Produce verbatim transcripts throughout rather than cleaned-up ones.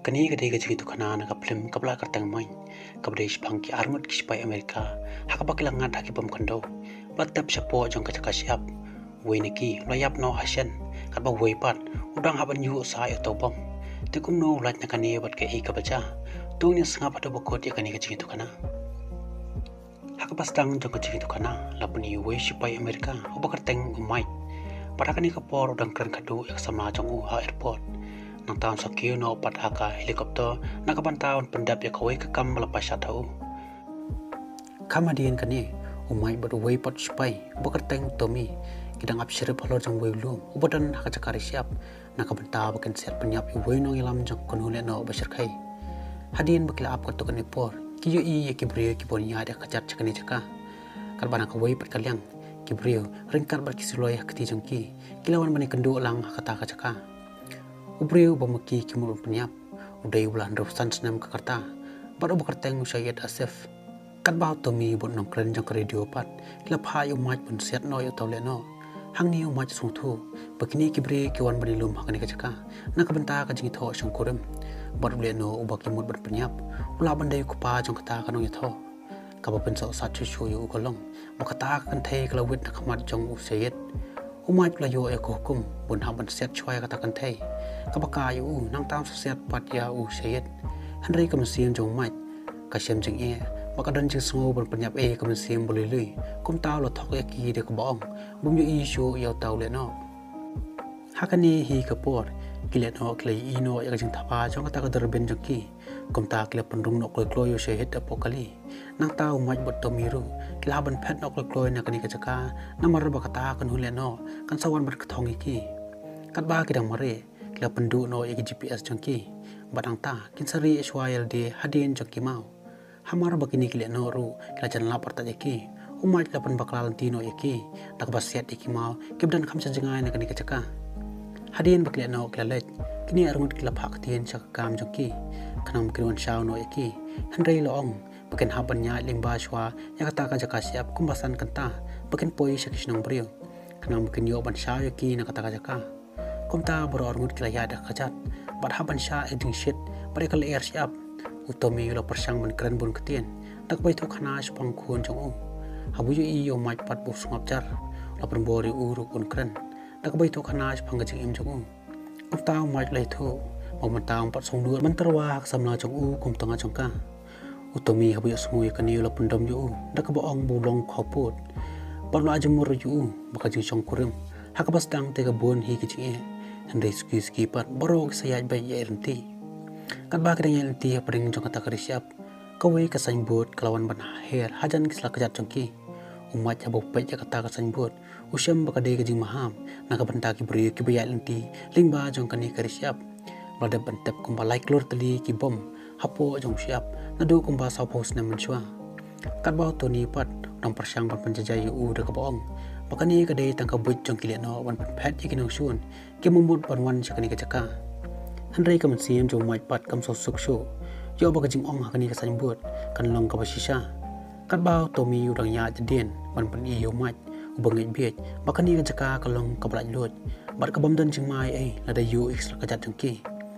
Kani kadai ka jitu kana na ka film kabla kartang main kabdai spang ki armut ki spy Amerika haka bakilang ngat haki bom kando batap sapo jong kacaka siap wei neki layap no hasyan kat ba wei pat udang haban yu sa ya to bom tikum no lat na kani bat ke i ka baca tung ni sanga pada bokot ya kani ka jitu kana haka pastang jong ka jitu kana lapuni wei spy Amerika obakarteng umai pada kani ka por udang kran kadu yak samla jong u ha airport nang taon sa kiyo na opat haka helikopter nakabantaon pendap ya kawai kekam melepas tahu. Kamadian kani umai badu wei pot spy bekerteng Tommy kidang apsirip halor jang wei lu ubadan haka cakari siap nakabanta baken siap penyap wei nong ilam jang konule no basir kai. Hadin bakila ap kato kani por kiyo i ya kibrio kibonya ada kacat cakani caka karbana ka wei pat kalyang kibrio ringkar berkisiloy hakti jangki kilawan bani kendo lang hakata kacaka. Ubriu bamaki kimul penyap udai bulan ratusan senam ke karta baru bekerteng Syed Asif kat bau Tommy bot nong kren jang ke radio pat kila phai umaj pun siat no yo tole no hang ni umaj sungthu bakini kibri kiwan bani lum hakani kacaka nak benta ka jingi tho sang kurem baru le no ubaki mut ber penyap ula bandai kupa jang kata kanong yatho kaba penso sa chu chu yo kolong makata kan thei kala wit nak mat jong u Syed umai pelayo eko hukum bun haban set choi katakan thei kabaka yu nang tam set pat ya u Syed Henry kamsiam jong mai kasyam jeng e makadan jeng sngo bun penyap e kamsiam boleh lui kum taw lo thok e ki de kabong bum yu isu yaw taw le no hakani hi kapor kilet no klei ino ya jeng thapa jong kata derben jong ki kum ta kile pendung no kloi kloi yo Syed apokali nang taw mai bot tomiru kilaban pet no kloi kloi na kani kacaka namar bakata kan hule no kan sawan ber kthong iki kat ba kidang mare kila pendu no ya G P S jongki badang ta kin sari swayel de hadin jongki mau hamar bakini kile no ru kila jan lapar ta jeki umai lapan bakal tino yaki dak basiat iki mau kibdan kham jangai na kani kacaka hadin bakile no kila lej kini arungut kila phak tien chak kam jongki kanam kirwan shaw no yaki Henry loong bakin haban nya limba shwa ya kata ka jaka siap kumbasan kanta bakin poi sakisnong brio kanam bakin yo ban shaw yaki na kata ka jaka kumta boro arungut kila ya da kajat bad haban sha eding shit bare kal air siap utomi yo persang ban kran bun ketien tak bai to khana spang khun jong u habu yo i yo mai pat bu sungap jar lapon bori uru kun kran tak bai to khana spang ga jing im jong u kumta mai lai tho momantang pat song dur mantarwa samla jong u kum tanga jongka utomi habu yo sungui kani yo lapon dom yo dak ba ong bulong khopot parlo ajmur yo baka jing song kurim hakabas dang tega bon hi kichi Henry ski ski pat borok sayaj bay ya ernti kan ba kadang ernti pring jong kata kari siap kawai ka signboard kelawan ban her hajan kisla kajat jongki umat abo pay ya kata ka signboard usyam baka de kajing maham nakabanta ki bri ki bay ernti lingba jong kani kari siap lada bantep kumba like lor tali ki bom hapo jong siap nadu kumba saw post na menshwa kan ba to ni pat nang persyang ban penjajai u de ka boong pakani kadai tangka buit jong kile no wan pet ikinong sun ke mumut ban wan sakani kacaka Henry kam siam jong mai pat kam so suk shu yo baka jing ong hakani ka sambut kan long ka basisha kan ba Tommy udang ya jadien ban pan i yo mai ubangai biet bakani kacaka kalong ka blaj lot bar ka bam dan jing mai ai lada yu extra kajat jongki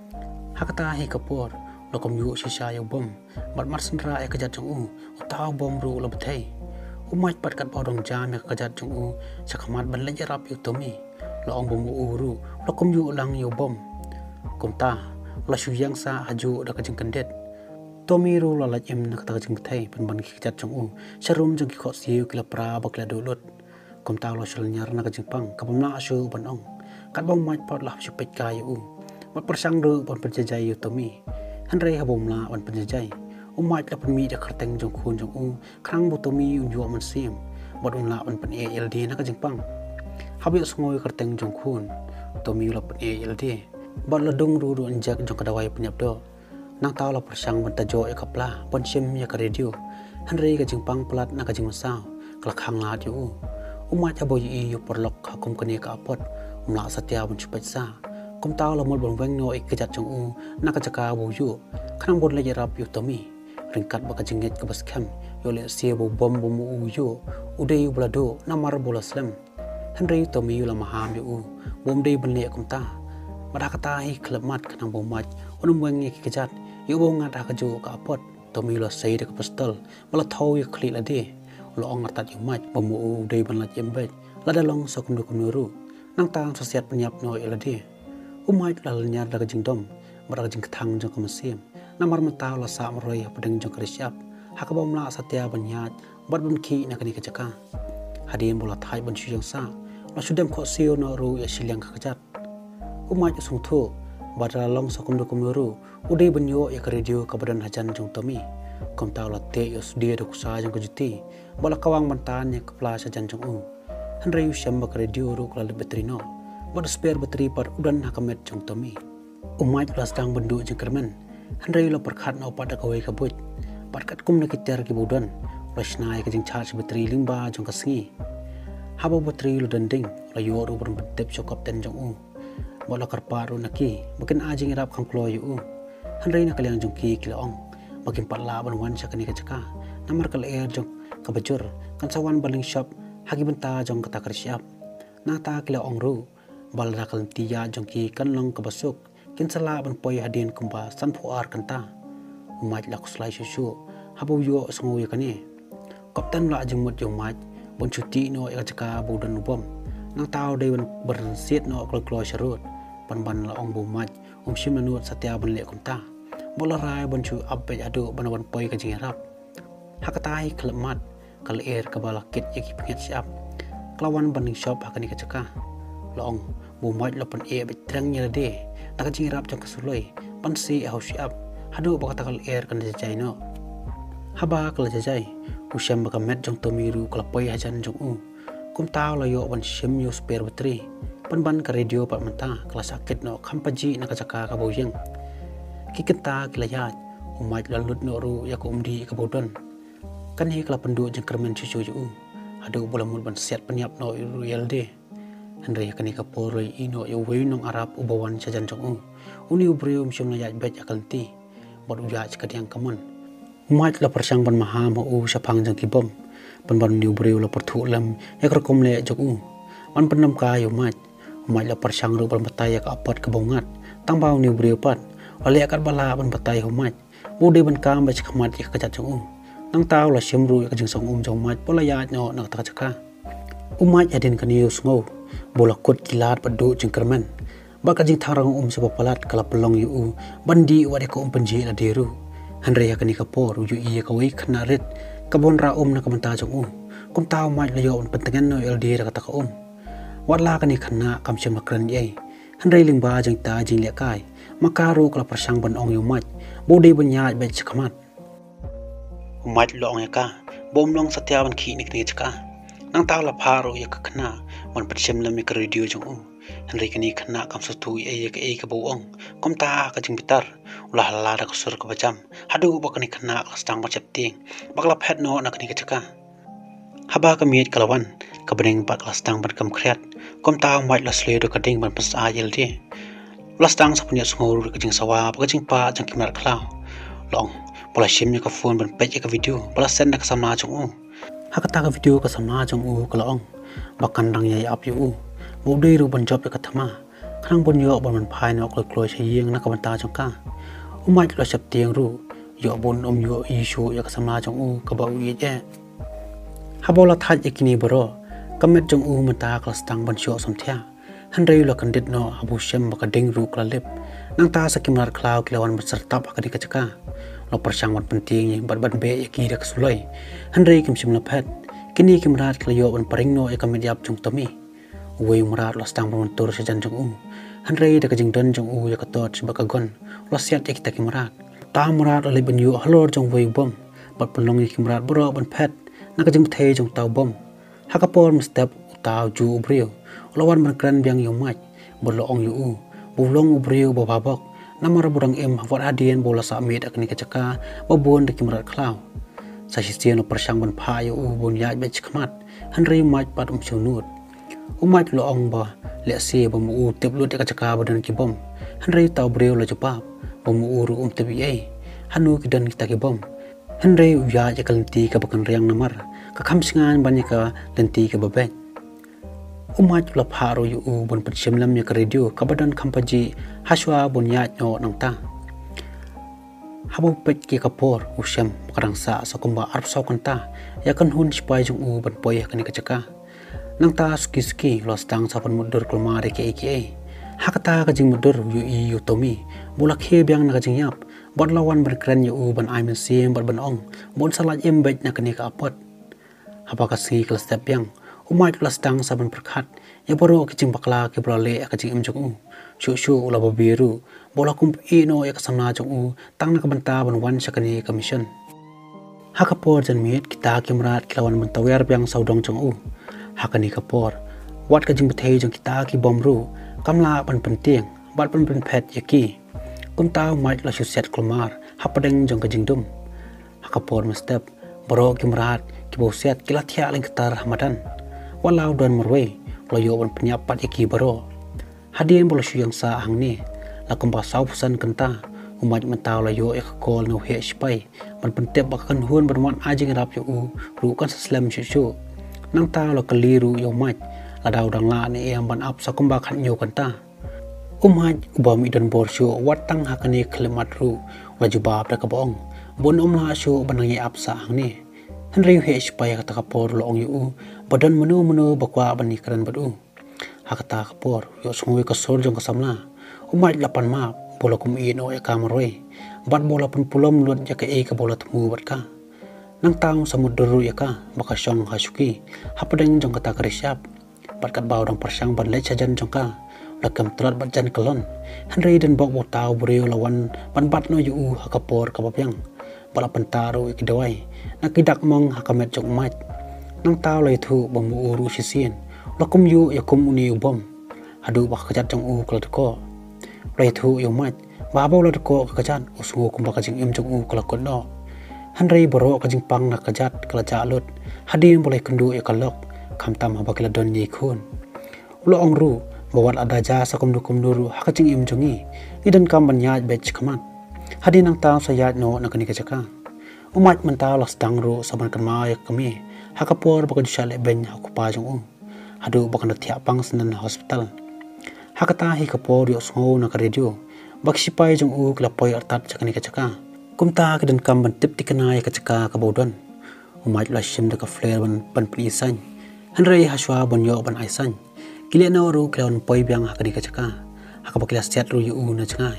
hakata hi kapor lokom yu shisha yo bom bar mar sendra ai kajat jong u utaw bom ru labathai umai pat kat bodong jam ya kajat jong u sakamat ban laj rap yu Tommy loong bom uru lokom yu lang yo bom kumta la shuyang sa haju da kajing kandet Tommy ru la laj em na kata kajing thai ban ban kajat jong u sharum jong ki khot siu kila pra bakla dolot kumta lo shul nyar na kajing pang kapamna asu ban ong kat bom mai pat la shupet ka yu mat persang ru ban penjajai yu Tommy Henry habom la ban penjajai umai la penmi da karteng jong khun jong u krang bu Tommy un yu man sim bot un la ban pen A L D na kajing pang habi sngoi karteng jong khun Tommy la pen A L D bot la dong ru ru anjak jong kadawai penyap do nang taw la persang ban tajo e kapla ban sim ya ka radio Henry kajing pang plat na kajing masaw kalakhang la yu umai abo yi yu perlok hakum kani ka apot umla satya ban chupet sa kum taw la mol bon weng no ik kajat jong u na kajaka bu yu khanang bon la yarap yu Tommy ringkat baka jinget ke baskem yo le sie bo bom bom u yo udai bulado namar bola slam Henry Tommy la maham yo bom dei ben le kumta pada kata hi klemat kanang bom maj penumwengi kejat yu bo ngat hakaju ka apot Tommy lo say de pistol mala thau yu kli la de lo ong tat yu mach bamu de ban la jembet la dalong so kum kum ru nang tang sosiat penyap no ila de umai la nyar da jing dom bara jing thang jong kum sim namar mata la sa maroi pedeng jong krisyap hakabom la satya banyat bat bun ki na kani kajaka hadin bola thai ban chu jong sa la sudem kho sio no ru ya silyang kajat umai sung thu bara long so kum kum ru udai banyo ya radio kabadan hajan jong Tommy kom tau la te yos dia dok sa jong kujuti bola kawang mantan ya kepla sajan jong u hanrai usyam bak radio ru kala bateri no bola spare bateri par udan hakamet jong Tommy umai plus dang bendu jong kermen hanrai lo perkhat no pada kawai kabut parkat kum na kitar ki budan lasnai ka jing charge bateri lingba jong kasingi habo bateri lo danding la yo ru ber bedep chokap ten jong u bola karparu naki makin ajing rap khang klo yu u hanrai na kalyang jong ki kilaong makin patla ban wan sa kani kachaka namar kal air jong kabajur kan sawan baling shop hagi benta jong kata kersiap nata kilaong ru bal rakal tiya jong ki kan long kabasuk kin sala ban poi hadin kumba san puar kanta umaj lak slai susu habo yo songo ya kani kapten la jeng mut jong maj bon cuti no ya kachaka budan bom nang tau dei ban bersiet no klo klo sharut ban ban la ong bu maj um sim nanut satya ban le kunta bola rai ban chu abbe adu ban ban poi ka jing rap hakatai klemat kal air kabala kit yaki pinget siap klawan baning shop hakani kachaka long bu maj la pan e be trang nya de tak jing rap jong kasuloi pan si au siap hadu ba kal air kan jai no haba kal jai usyam ba met jong Tommy ru kala poi hajan jong u kum tau la yo ban sim yo spare bateri pan ban ka radio pa mata kala sakit no khampaji na kachaka ka boyeng kikenta kilayat umai lalut no ru ya ko umdi ka bodon kan hi kala pendu jeng kermen cucu ju adu bola mul ban set penyap no real de andre kani ka poroi ino yo weinong arab ubawan sajan jong u uni ubrium sim na ya bet akalti bod uja chakadiang kamon umai la persang ban maha mo u sapang jang kibom ban ban ni ubriu la perthu lam ya kerkom le jong u man penam ka yo umai umai la persang ru ban bataya ka apat ka bongat tang bau ni ubriu pat oleh akan bala ban batai humat bude ban kam ba chakmat ya kachat jong u nang tau la simru ya kajing song um jong mat pola ya no nak ta chaka umat adin kan yus ngo bola kot kilat padu jing kerman ba kajing tharang um sa palat kala pelong yu bandi wade ko um penji la deru hanre ya kani ka por yu iya ka wei khna ret kabon ra um na kamanta jong u kum tau mat la yo pentengan no el dir kata ka um wala kani khna kam sim makran ye hanre lingba jing ta jing le kai makaru kala persang ban ong yumat bodi banyaj be chakamat umat long ya ka bom long satya ban khi nik ni chaka nang ta la pharu ya ka khna ban patsim lam ka radio jong u hanri kani khna kam sa tu e ya ka e ka bo ong kom ta ka jing bitar ulah la da ka sur ka bacham hadu ba kani khna ka stang ba chap ting bakla phet no na kani ka chaka haba ka miet kalawan ka bring ba ka stang ban kam khriat kom ta umat la sle do ka ding ban pas a yel de Lastang sa punya sungur kajing sawa kajing pa jang kimar klau long bola sim ka phone ban page ka video bola send ka samna chung u hakata ka video ka samna chung u kalong bakan rang yai ap yu bo dei ru ban job ka thama khang bon yo ban ban phai no kloi kloi sayeng na ka ban ta chung ka umai la sap tiang ru yo bon om yo i shu ya ka samna chung u ka ba u ye je habola thaj ikini boro kamet chung u mata ka stang ban sho som thia hanrei lo kandit no abu shem baka ding ru klalip nang ta sa kimar klau kilawan berserta baka di kacaka lo persang wan penting bat bat be ya ki dak sulai hanrei kim sim lapet kini kimrat klayo ban paring no ya kamit yap jong Tommy wei umrat lo stang ban tur sajan jong u hanrei dak jing don jong u ya katot baka gon lo siat ya kita kimrat ta murat le ban yu halor jong wei bom bat pelong ya kimrat bro ban pet nak jing the jong tau bom hakapor step tau ju brio lawan berkran biang yumat bolo ong yu bulong ubrio bababok namara burang em wat adien bola samit akni kacaka babon de kimrat klau sa sistien persang ban pha yu bon ya be chkmat hanri mat pat um chunut umat lo ong ba le se bam u tep lu de kacaka badan kibom hanri tau brio lo japa bam u ru um tebi ai hanu kidan kita kibom hanri ya jakalti ka bakan riang namar ka khamsingan banyaka lenti ka babek umat la pharo yu bon patsim lam ya radio kabadan khampaji haswa bon ya no nang ta Habo pet ki kapor usyam makarang sa sa kumba arp saw kanta ya kan hun spai jung u ban poy kan ka chaka nang ta ski ski los tang sa pan mudur kulmare ke ke hakata ka jing mudur yu i yu tomi bulak he byang na ka jing yap bot lawan berkran yu u ban aimen sim bot ban ong bon salat em bet na kan ka apot haba ka ski klas step yang umai los tang sa ban perkhat ya boro ka jing bakla ke brole ka jing em jung u shu shu ula biru bola kum ino ya kasama jong u tang na kabanta ban wan sakani commission hakapor jan mit kita kimrat kilawan mentawer byang saudong jong u hakani kapor wat ka jing bethei jong kita ki bomru kamla ban penting bat ban pen phet yaki kum taw mai la set kulmar hapadeng jong ka jing dum hakapor mestep boro kimrat ki bo set kilathia ling ketar hamadan walau don merwe loyo ban penyapat yaki boro hadien bola syang sa hangni lakum pasau pesan kenta umat mentau layo ek kol no he spai ban pentep bakan hun berman ajing rap yo u rukan seslam syusyu nang ta lo keliru yo mat ladau dang la ni yang ban ap sakum bakan yo kenta umat ubam idan borsyo watang hakani klemat ru wajubab da kabong bon umla syo banangi ap sa hangni henry he spai kata kapor lo ong yo badan menu menu bakwa bani kran badu hakata kapor yo sungwe kasor jong kasamla umat lapan ma bola kum ino e kamaroi bat bola pun pulom luat jaka e ka bola temu bat ka nang tang samudru ya ka baka syong hasuki hapadeng jong kata karisyap bat kat bau dang persang ban le chajan jong ka lakam trat bat jan kelon henry dan bok bok tau brio lawan ban bat no yu hakapor kapapyang bala pentaru ikidawai nakidak mong hakamet jong mat nang tau lai thu bamu uru sisien lakum yu yakum uni ubom adu bak kajat jong u kladko lai thu yo mat babau la ko kajat usungu kum bakajing im jong u kalakon no hanrei boro kajing pang na kajat kala jalot hadin boleh kendu ya kalok kamtam habakila don ye khun ulo ongru bawat ada ja sakum dukum duru hakajing im jongi idan kam banyaj bech kamat hadin nang taw sayat no nakani kajaka umat mentaw las tangru saban kama ya kami hakapor bakaj shale ben hakupa jong u hadu bakan thia pang sanan hospital hakata hi kapor yo sngo na ka radio baksipai jong u klapoi artat chakani ka chaka kumta ka dan kam ban tip tikana ya ka chaka ka bodon umat la shim da ka flare ban pan pri san hanrei haswa bon yo ban aisan kile na ru klon poi byang hakani ka chaka hakabakila set ru yu na changai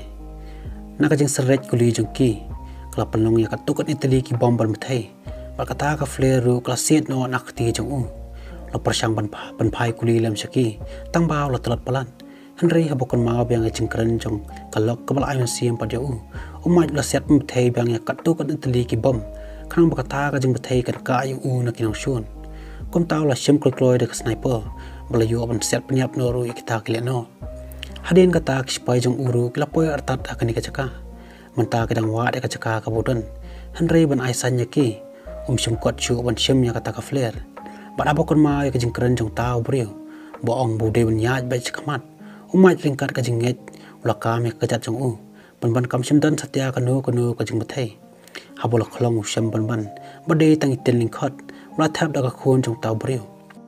na ka jing serret kuli jong ki kala panlong ya ka tukot itali ki bom ban mthai bakata ka flare ru kala set no nakti jong u la persang ban ban phai kuli lam saki tang baw la talat palan henry habokon ma byang chingkran jong kalok kabal ayon siam padya u umai la set mthei byang ya katu kan tali ki bom khanang bakata ka jing mthei kan ka yu u na kinang shun kom taw la shim kloi kloi de sniper bala yu ban set panyap no ru ikita kile no hadin kata kspai jong uru klapoi artat akani ka chaka menta kadang wa de ka chaka ka bodon henry ban aisan yaki um shim kot chu ban shim ya kata ka flare ba abokon ma ya jingkran jong taw brio bo ong bude ban yaj ba chakamat umai ringkat ka jinget ulakam ya kajat jong u ban ban kam sim dan satya kanu kanu ka jing bathai habol khlong sham ban ban bade tang itel lingkhat ula thap da ka khon jong taw brio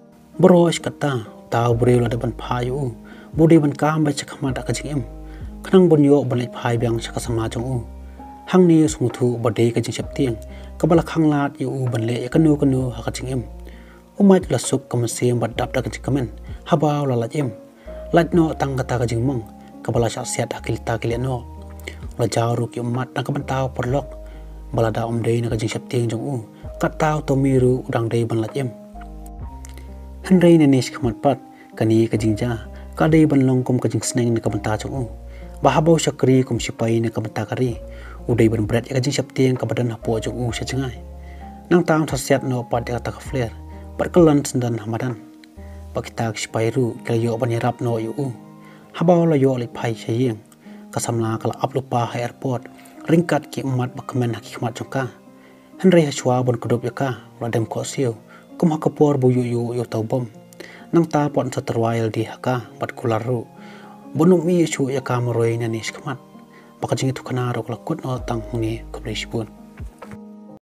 bros kata taw brio la da ban phayu bude ban kam ba chakama da ka jing em khnang bon yo ban lai phai byang chaka sama jong u hangni sungthu bade ka jing chap tiang kabala khanglat yu ban le kanu kanu ha ka jing em umai la suk kam sem ba dap da ka jing kamen habaw la la em lat no tang kata ka jing mong kabala sya siat akil ta kile no la jaru ki umat na kabantao porlok balada om dei na ka jing sapting jong u katao to miru udang dei ban lat em henrei ne nish khamat pat kani ka jing ja ka dei ban long kum ka jing sneng na kabanta jong u bahabo sakri kum sipai na kabanta kari udai ban bret ka jing sapting ka badan hapo jong u sya changai nang tang thasiat no pat ka ta ka flare barkalan sendan hamadan pakitak spairu kalayo banyarap no yu habaw la yo li phai sayeng kasamla kala aplupa ha airport ringkat ki umat bakmen hakimat jongka henry haswa bon kudup yaka ladem ko siu kum hakapor bu yu yu yo taubom nang ta pon saterwail di haka bat kularu bonum mi chu yaka moroi na nish kamat bakajing itu kana ro lakut no tang ni kabrishbun